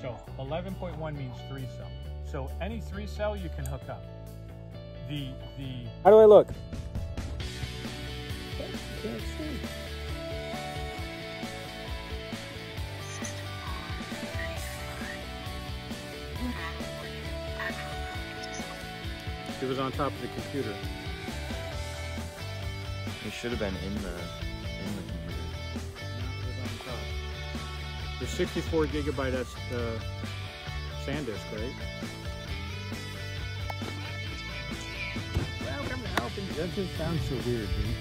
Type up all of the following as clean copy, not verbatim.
So 11.1 means 3-cell. So any 3-cell you can hook up. How do I look? Can't see. It was on top of the computer. It should have been in the computer. No, it was on top. The 64 gigabyte SanDisk, right? Welcome to helping. That just sounds so weird, dude.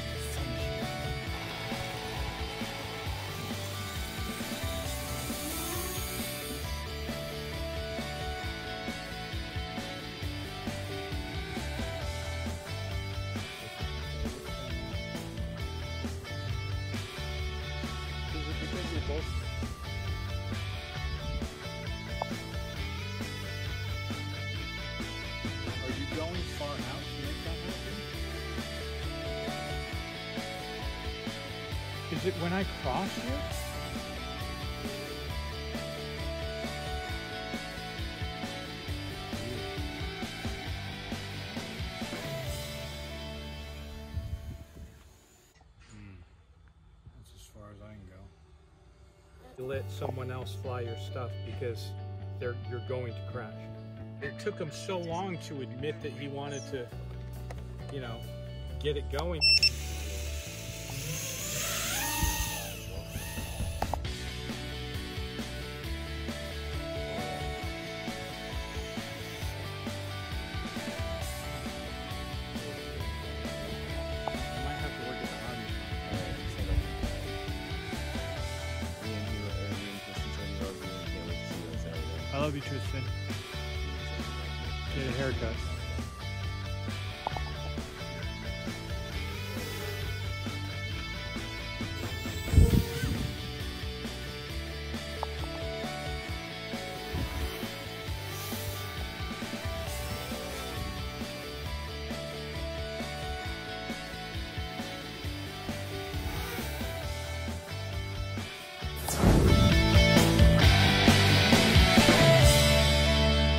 Are you going far out to make that happen? Is it when I cross here? That's as far as I can go. Let someone else fly your stuff because you're going to crash. It took him so long to admit that he wanted to, you know, get it going. I love you, Tristan. Get a haircut.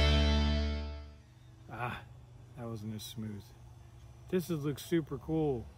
That wasn't as smooth. This looks super cool.